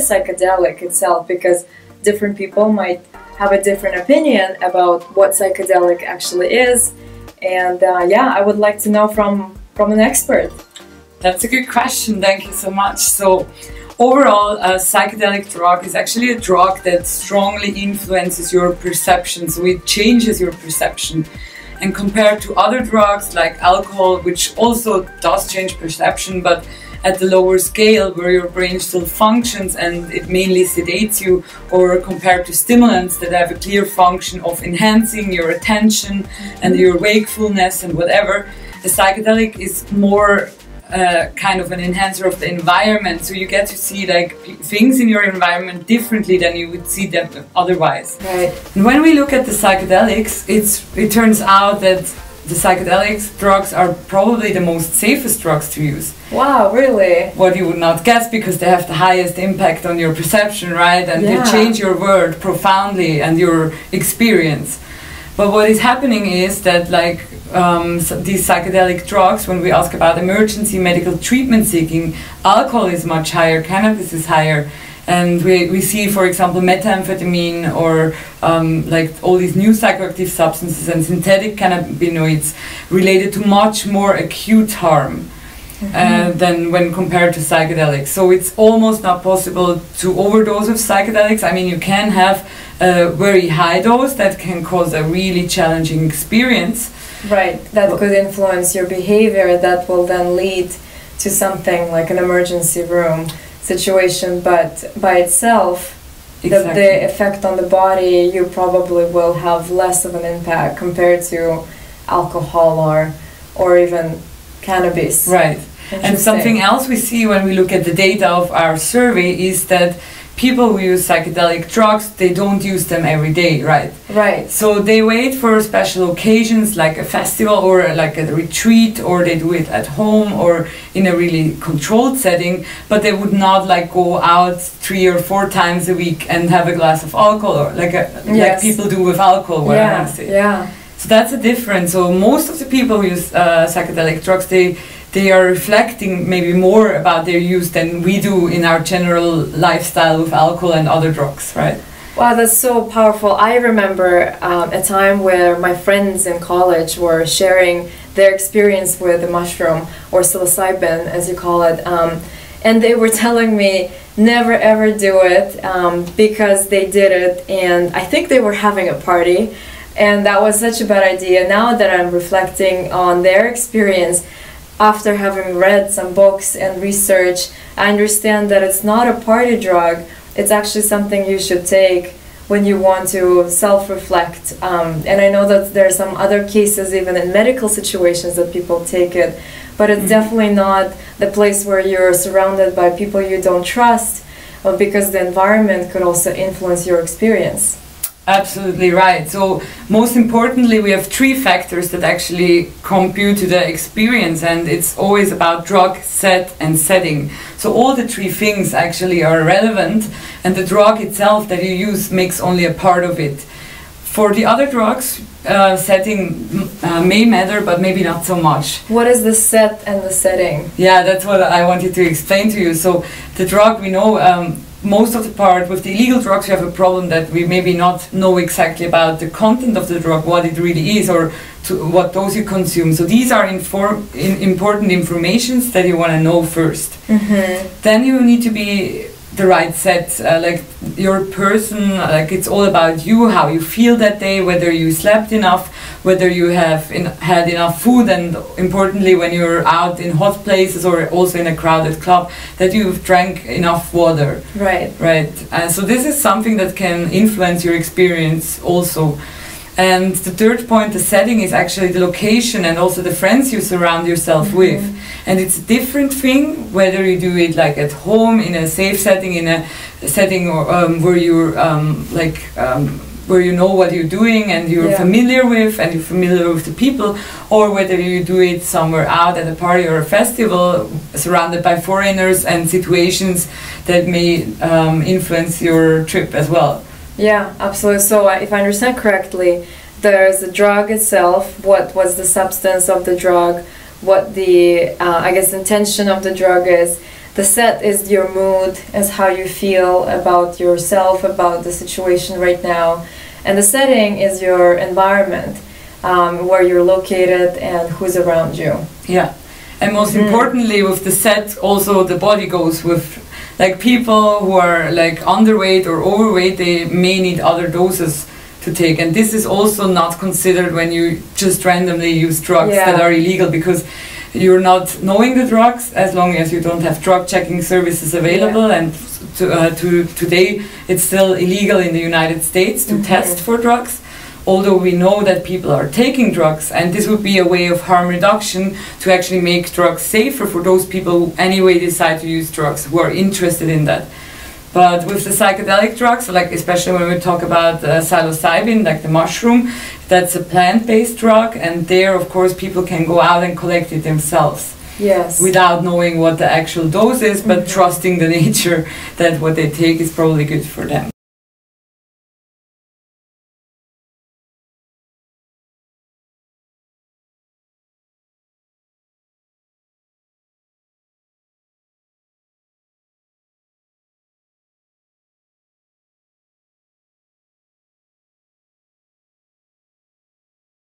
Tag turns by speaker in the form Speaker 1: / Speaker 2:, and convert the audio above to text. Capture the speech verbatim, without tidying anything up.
Speaker 1: psychedelic itself, because different people might have a different opinion about what psychedelic actually is. And uh, yeah, I would like to know from, from an expert.
Speaker 2: That's a good question, thank you so much. So overall, a psychedelic drug is actually a drug that strongly influences your perception, so it changes your perception. And compared to other drugs like alcohol, which also does change perception, but at the lower scale where your brain still functions and it mainly sedates you, or compared to stimulants that have a clear function of enhancing your attention and your wakefulness and whatever, the psychedelic is more uh, kind of an enhancer of the environment. So you get to see like things in your environment differently than you would see them otherwise.
Speaker 1: Right.
Speaker 2: And when we look at the psychedelics, it's, it turns out that the psychedelics drugs are probably the most safest drugs to use.
Speaker 1: Wow, really?
Speaker 2: What you would not guess, because they have the highest impact on your perception, right? And
Speaker 1: Yeah.
Speaker 2: they change your world profoundly and your experience. But what is happening is that like um, so these psychedelic drugs, when we ask about emergency medical treatment seeking, alcohol is much higher, cannabis is higher. And we, we see, for example, methamphetamine or um, like all these new psychoactive substances and synthetic cannabinoids related to much more acute harm mm-hmm. uh, than when compared to psychedelics. So it's almost not possible to overdose of psychedelics. I mean, you can have a very high dose that can cause a really challenging experience.
Speaker 1: Right, that could influence your behavior, that will then lead to something like an emergency room situation, but by itself,
Speaker 2: exactly.
Speaker 1: the, the effect on the body, you probably will have less of an impact compared to alcohol or or even cannabis.
Speaker 2: Right. And something else we see when we look at the data of our survey is that people who use psychedelic drugs, they don't use them every day, right?
Speaker 1: Right.
Speaker 2: So they wait for special occasions like a festival or like a retreat, or they do it at home or in a really controlled setting, but they would not like go out three or four times a week and have a glass of alcohol, or like a,
Speaker 1: Yes.
Speaker 2: like people do with alcohol, what
Speaker 1: yeah.
Speaker 2: I want to say.
Speaker 1: Yeah.
Speaker 2: So that's a difference. So most of the people who use uh, psychedelic drugs, they they are reflecting maybe more about their use than we do in our general lifestyle with alcohol and other drugs, right?
Speaker 1: Wow, that's so powerful. I remember um, a time where my friends in college were sharing their experience with the mushroom, or psilocybin as you call it, um, and they were telling me never ever do it um, because they did it, and I think they were having a party, and that was such a bad idea. Now that I'm reflecting on their experience, after having read some books and research, I understand that it's not a party drug. It's actually something you should take when you want to self-reflect. Um, and I know that there are some other cases, even in medical situations, that people take it. But it's mm-hmm. definitely not the place where you're surrounded by people you don't trust, uh, because the environment could also influence your experience.
Speaker 2: Absolutely right. So most importantly, we have three factors that actually compute to the experience, and it's always about drug, set, and setting. So all the three things actually are relevant, and the drug itself that you use makes only a part of it. For the other drugs, uh, setting uh, may matter, but maybe not so much.
Speaker 1: What is the set and the setting?
Speaker 2: Yeah, that's what I wanted to explain to you. So the drug, we know um, most of the part with the illegal drugs, we have a problem that we maybe not know exactly about the content of the drug, what it really is, or to what dose you consume. So these are inform in important informations that you want to know first.
Speaker 1: Mm-hmm.
Speaker 2: Then you need to be the right set, uh, like your person, like it's all about you, how you feel that day, whether you slept enough, whether you have in, had enough food, and importantly when you're out in hot places or also in a crowded club, that you've drank enough water.
Speaker 1: Right.
Speaker 2: Right. And so this is something that can influence your experience also. And the third point, the setting, is actually the location and also the friends you surround yourself mm-hmm. with. And it's a different thing whether you do it like at home, in a safe setting, in a setting or, um, where you're um, like um, where you know what you're doing and you're
Speaker 1: yeah.
Speaker 2: familiar with and you're familiar with the people, or whether you do it somewhere out at a party or a festival surrounded by foreigners and situations that may um, influence your trip as well.
Speaker 1: Yeah, absolutely. So uh, if I understand correctly, there's the drug itself, what was the substance of the drug, what the, uh, I guess, intention of the drug is. the set is your mood, is how you feel about yourself, about the situation right now. And the setting is your environment, um, where you're located and who's around you.
Speaker 2: Yeah, and most
Speaker 1: Mm.
Speaker 2: importantly with the set, also the body goes with, like people who are like underweight or overweight, they may need other doses to take, and this is also not considered when you just randomly use drugs
Speaker 1: Yeah.
Speaker 2: that are illegal, because you're not knowing the drugs as long as you don't have drug checking services available.
Speaker 1: Yeah.
Speaker 2: And to, uh, to today it's still illegal in the United States to
Speaker 1: Mhm.
Speaker 2: test for drugs, although we know that people are taking drugs, and this would be a way of harm reduction to actually make drugs safer for those people who anyway decide to use drugs, who are interested in that. But with the psychedelic drugs, like especially when we talk about uh, psilocybin, like the mushroom, that's a plant-based drug, and there, of course, people can go out and collect it themselves.
Speaker 1: Yes.
Speaker 2: Without knowing what the actual dose is, but
Speaker 1: Mhm.
Speaker 2: trusting the nature that what they take is probably good for them.